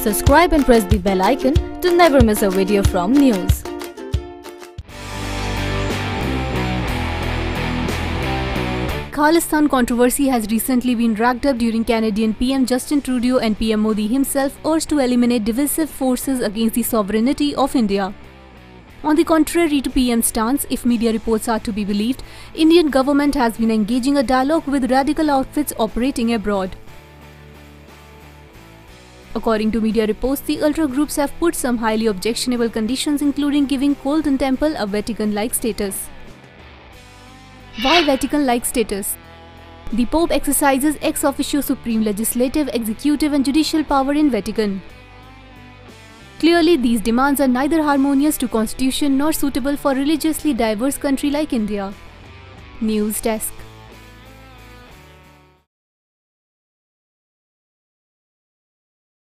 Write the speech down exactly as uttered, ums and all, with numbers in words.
Subscribe and press the bell icon to never miss a video from NYOOOZ. Khalistan controversy has recently been racked up during Canadian P M Justin Trudeau and P M Modi himself urged to eliminate divisive forces against the sovereignty of India. On the contrary to P M's stance, if media reports are to be believed, Indian government has been engaging a dialogue with radical outfits operating abroad. According to media reports, the ultra groups have put some highly objectionable conditions, including giving Golden Temple a Vatican-like status. Why Vatican-like status? The Pope exercises ex officio supreme legislative, executive and judicial power in Vatican. Clearly, these demands are neither harmonious to constitution nor suitable for a religiously diverse country like India. NYOOOZ Desk.